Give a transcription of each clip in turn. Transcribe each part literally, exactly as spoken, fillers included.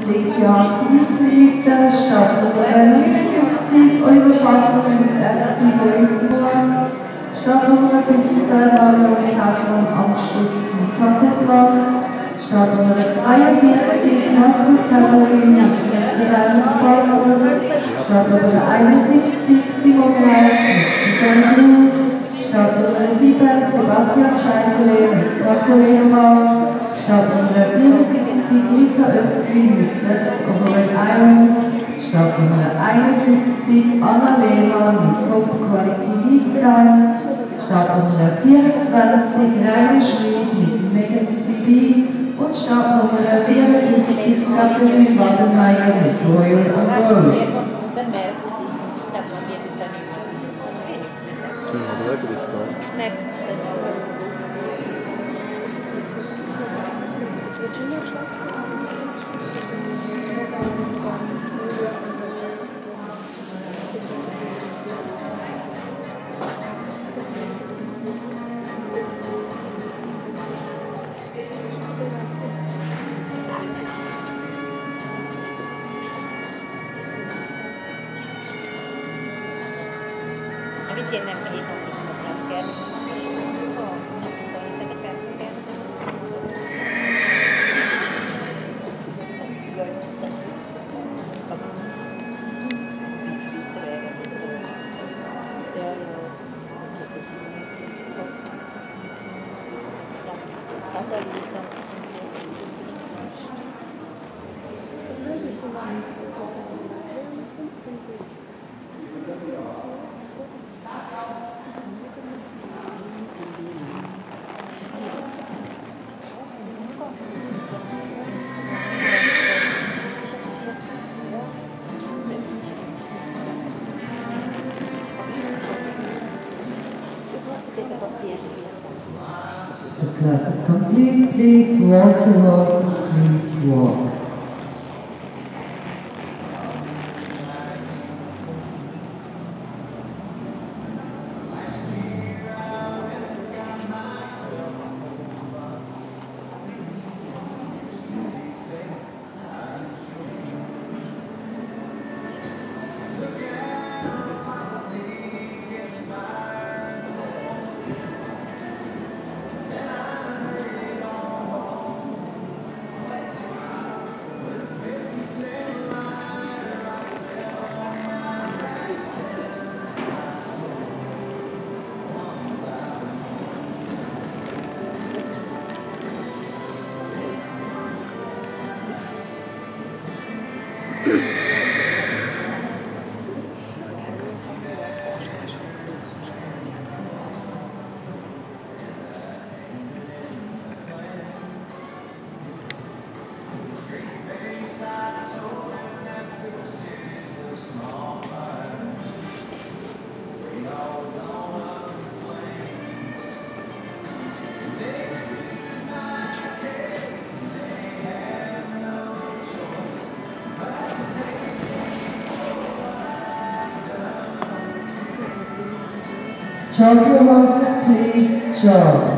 Legia Triebsritter, Startnummer neunundfünfzig, Oliver Fassler mit S P Boismore, Startnummer fünfzehn, Mario Kaufmann am Stutz mit Takoslag, Startnummer zweiundvierzig, Markus Hellerin mit Festgedeihungspartner, Startnummer einundsiebzig, Simon Reis mit Sonneblum, Startnummer sieben, Sebastian Scheifele mit Dracolenova, Startnummer vierundsiebzig, Rita Özli mit Test Overall Iron, Startnummer einundfünfzig, Anna Lehmann mit Top Quality Leadstyle, Startnummer vierundzwanzig, Rainer Schmid mit Megan C B und Startnummer vierundfünfzig, Katharine Wadenmeier mit Royal Ambrose. The class is complete. Please walk your horses, please walk. Jog your horses, please, jog.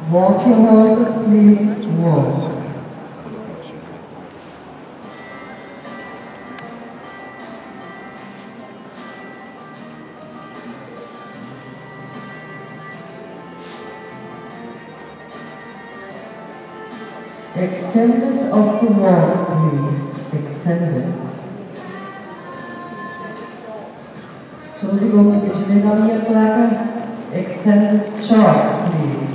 Walk your horses, please. Walk. Extended of the walk, please. Extended. Entschuldigung, es ist nicht an mir gelegen. Extended jog, please.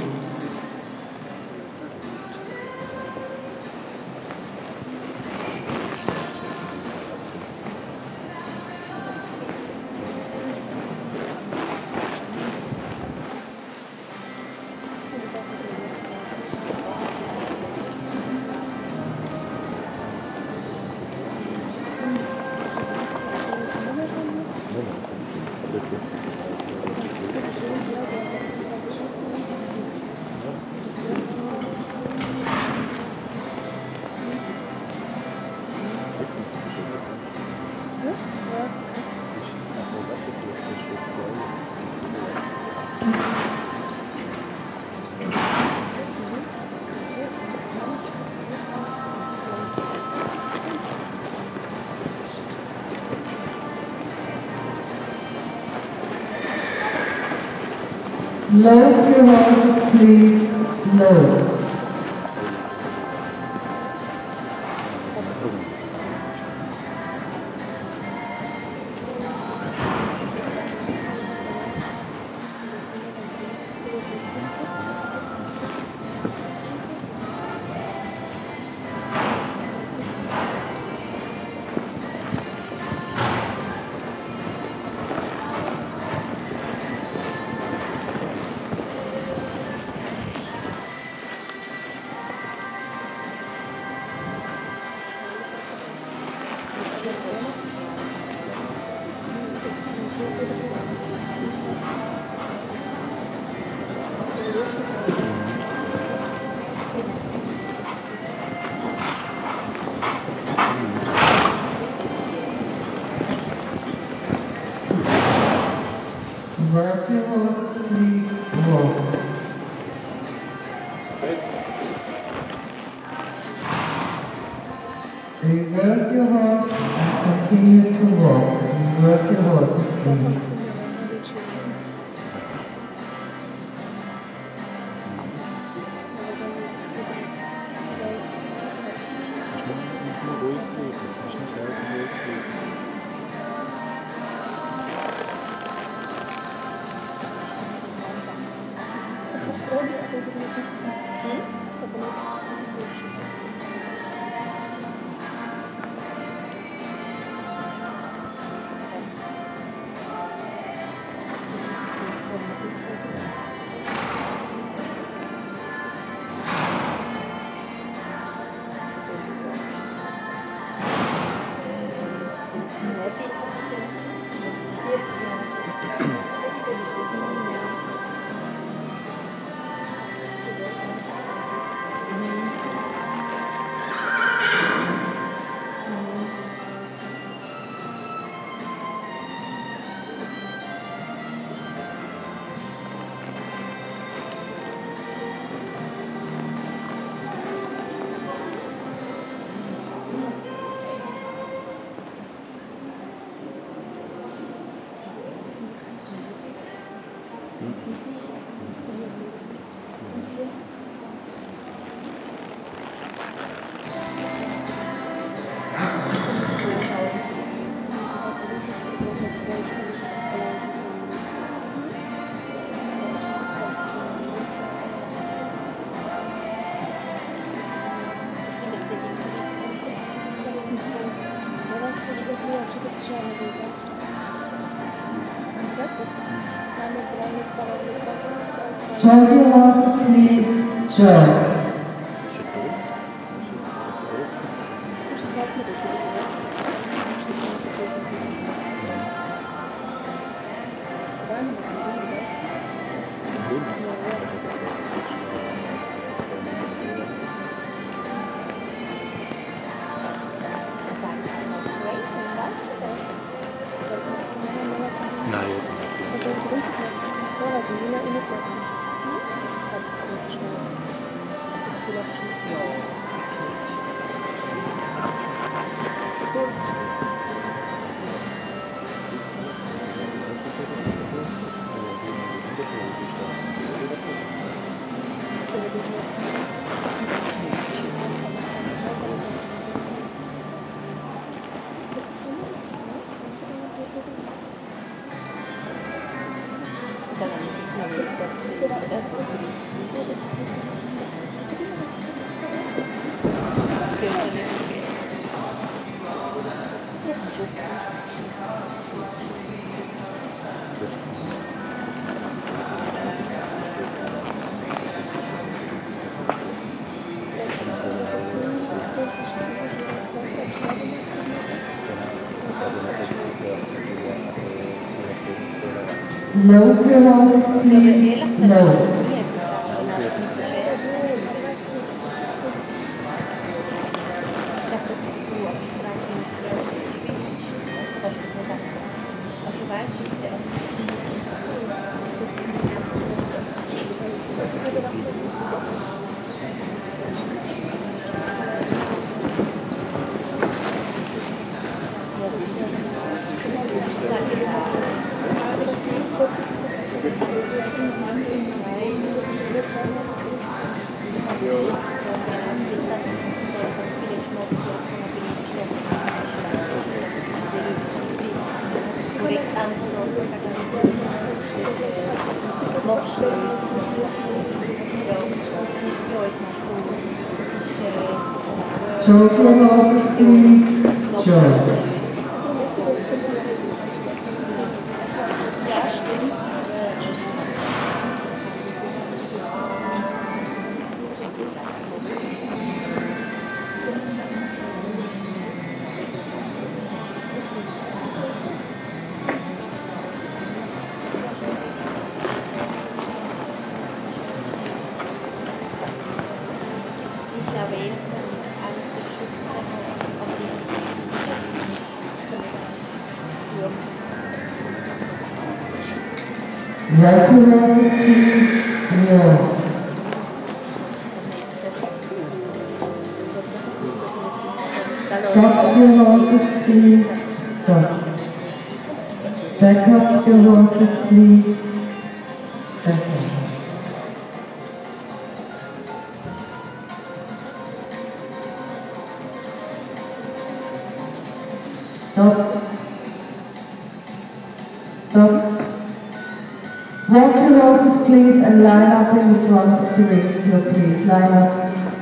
Load your horses, please. Load. Work your horses, please. Walk. Reverse your horse and continue to walk. Reverse your horses, please. Jog your horses, please. Jog. Nein. Low for your horses, please. Low. Choke your horses, please. Choke. Walk your horses, please. Walk. Stop your horses, please. Stop. Back up your horses, please. Back up. Stop. Stop. Walk your horses, please, and line up in the front of the ring still, please. Line up.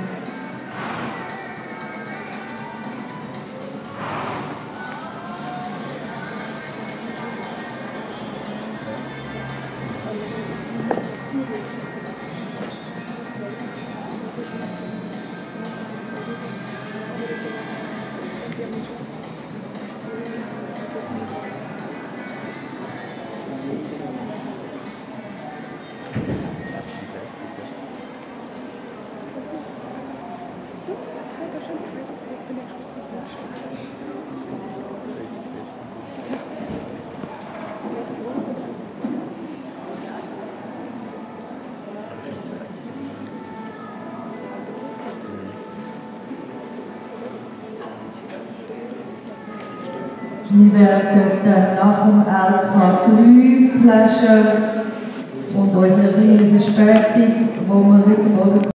Wir werden dann nach dem L K drei Pleasure und unsere kleine Verspätung, wo wir heute Morgen